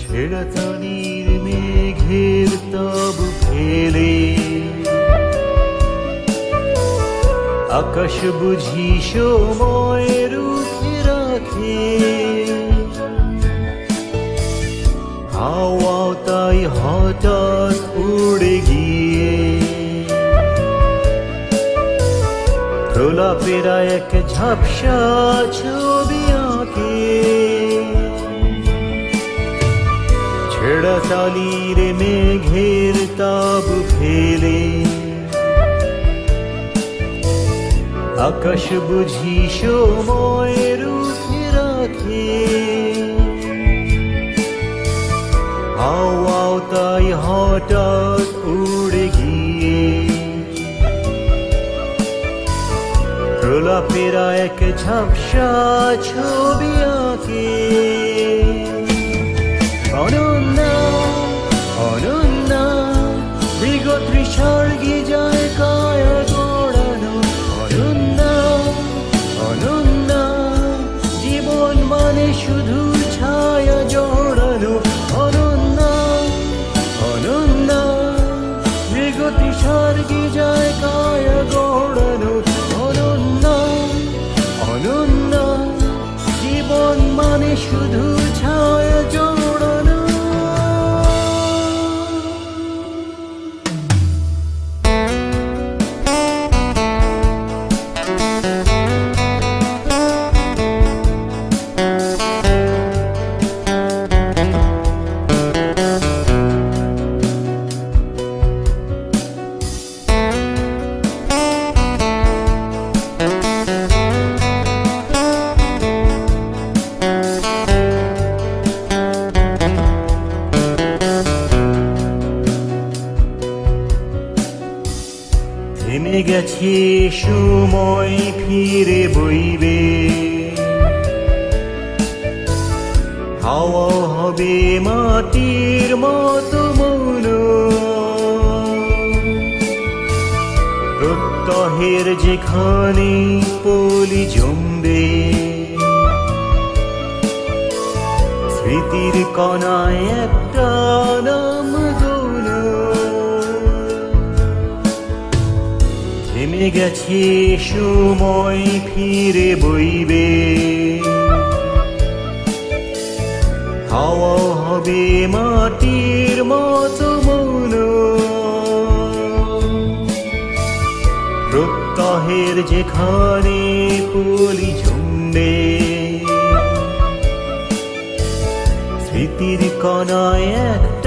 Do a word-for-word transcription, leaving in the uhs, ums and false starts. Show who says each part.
Speaker 1: ছেঁড়া তালির মেঘের তাব ফেলে আকাশ বুঝি সময় রুখে রাখে, হাওয়া তাই হঠাৎ উড়ে গিয়ে প্রলাপেরা এক ঝাপসা ছবি আঁকে। ছেঁড়া তালির মেঘের তাব ফেলে আকাশ বুঝি সময় রুখে রাখে, হাওয়াও তাই হঠাৎ উড়ে গিয়ে প্রলাপেরা এক ঝাপসা ছবি আঁকে। অনন্যা অনন্যা বিগত স্বর্গে যায় কায়া গড়ানো, অনন্যা অনন্যা জীবন মানে শুধু ছায়া জড়ানো, অনন্যা অনন্যা বিগত স্বর্গে যায় কায়া গড়ানো, অনন্যা অনন্যা জীবন মানে শুধু ছায়া জড়ানো। থেমে গেছে সময় ফিরে বইবে, হাওয়া হবে মাটির মতো মৌন, প্রত্যহের যেখানে পলি জমবে স্মৃতির কণায় একটা নাম গুণ। থেমে গেছে সময় ফিরে বইবে, হাওয়া হবে মাটির মতো মৌন, প্রত্যহের যেখানে পলি জমবে স্মৃতির কণায় এক